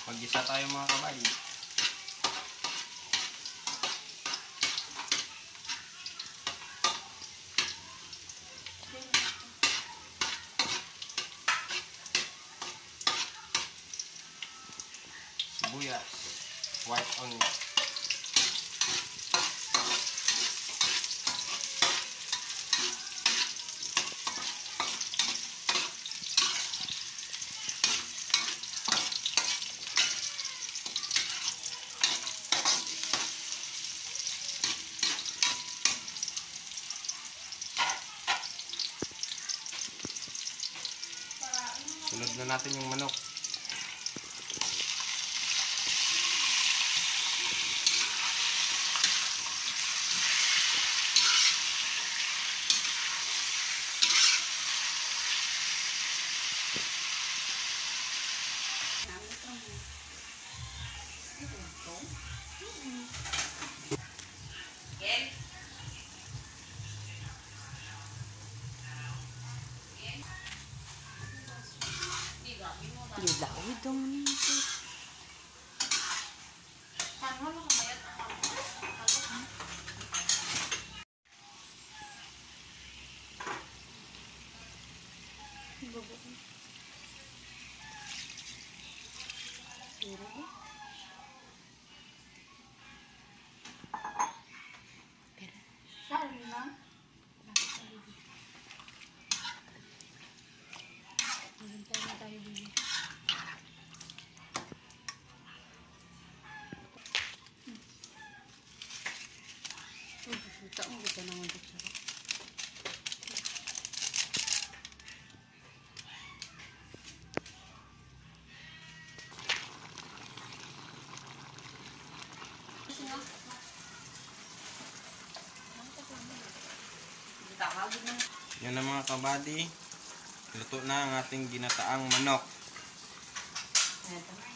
Mag-isa tayo mga kabady. Sibuyas, white onion. Sunod na natin yung manok. Dilawid dong nito. Saan lang? Hintay na tayo dito. Kita mo kita naman ito siya. Yan na mga kabady. Luto na ang ating ginataang manok.